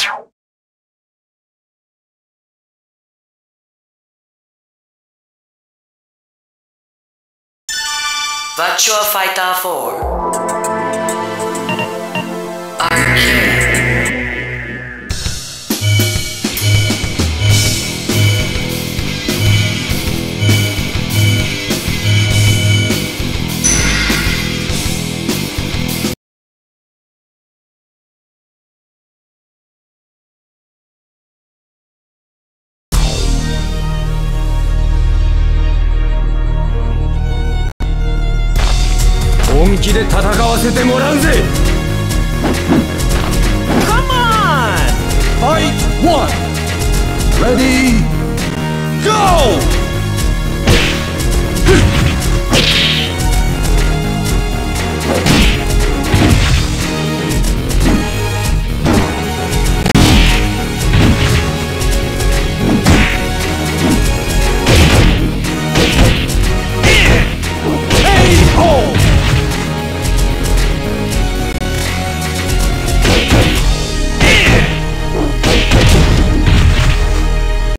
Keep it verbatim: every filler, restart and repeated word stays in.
Virtua Fighter four. Arcade. 本気で戦わせてもらうぜ。 Come on! Fight one! Ready, go!